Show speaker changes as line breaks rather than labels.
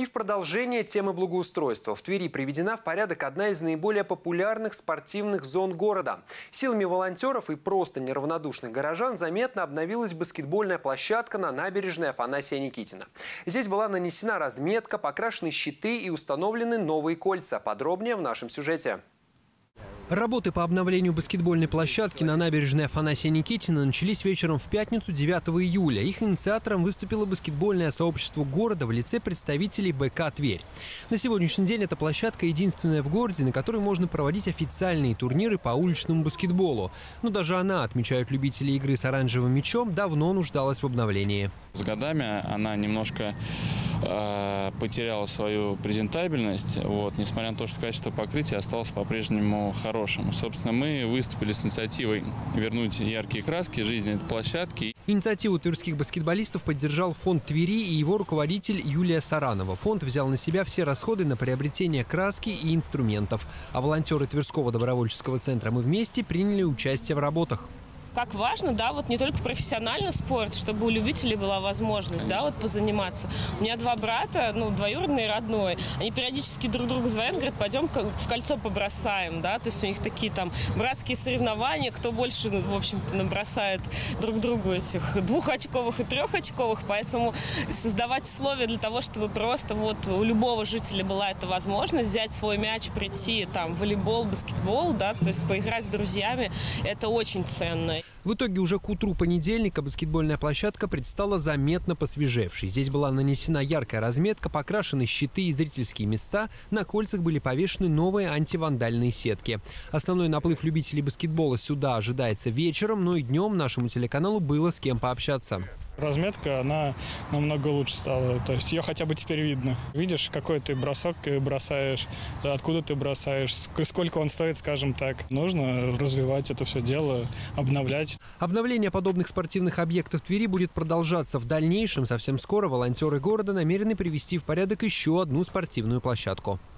И в продолжение темы благоустройства. В Твери приведена в порядок одна из наиболее популярных спортивных зон города. Силами волонтеров и просто неравнодушных горожан заметно обновилась баскетбольная площадка на набережной Афанасия Никитина. Здесь была нанесена разметка, покрашены щиты и установлены новые кольца. Подробнее в нашем сюжете. Работы по обновлению баскетбольной площадки на набережной Афанасия Никитина начались вечером в пятницу 9 июля. Их инициатором выступило баскетбольное сообщество города в лице представителей БК «Тверь». На сегодняшний день эта площадка единственная в городе, на которой можно проводить официальные турниры по уличному баскетболу. Но даже она, отмечают любители игры с оранжевым мячом, давно нуждалась в обновлении.
С годами она немножко потеряла свою презентабельность, несмотря на то, что качество покрытия осталось по-прежнему хорошим. Собственно, мы выступили с инициативой вернуть яркие краски жизни этой площадки.
Инициативу тверских баскетболистов поддержал фонд Твери и его руководитель Юлия Саранова. Фонд взял на себя все расходы на приобретение краски и инструментов. А волонтеры Тверского добровольческого центра «Мы вместе» приняли участие в работах.
Как важно, не только профессиональный спорт, чтобы у любителей была возможность, позаниматься. У меня два брата, двоюродный и родной. Они периодически друг друга звонят, говорят, пойдем в кольцо побросаем, То есть у них такие братские соревнования, кто больше, набросает друг другу этих 2-очковых и 3-очковых. Поэтому создавать условия для того, чтобы просто у любого жителя была эта возможность взять свой мяч, прийти в волейбол, баскетбол, то есть поиграть с друзьями, это очень ценно.
В итоге уже к утру понедельника баскетбольная площадка предстала заметно посвежевшей. Здесь была нанесена яркая разметка, покрашены щиты и зрительские места. На кольцах были повешены новые антивандальные сетки. Основной наплыв любителей баскетбола сюда ожидается вечером, но и днем нашему телеканалу было с кем пообщаться.
Разметка, она намного лучше стала, то есть ее хотя бы теперь видно. Видишь, какой ты бросок бросаешь, откуда ты бросаешь, сколько он стоит, скажем так. Нужно развивать это все дело, обновлять.
Обновление подобных спортивных объектов в Твери будет продолжаться в дальнейшем. Совсем скоро волонтеры города намерены привести в порядок еще одну спортивную площадку.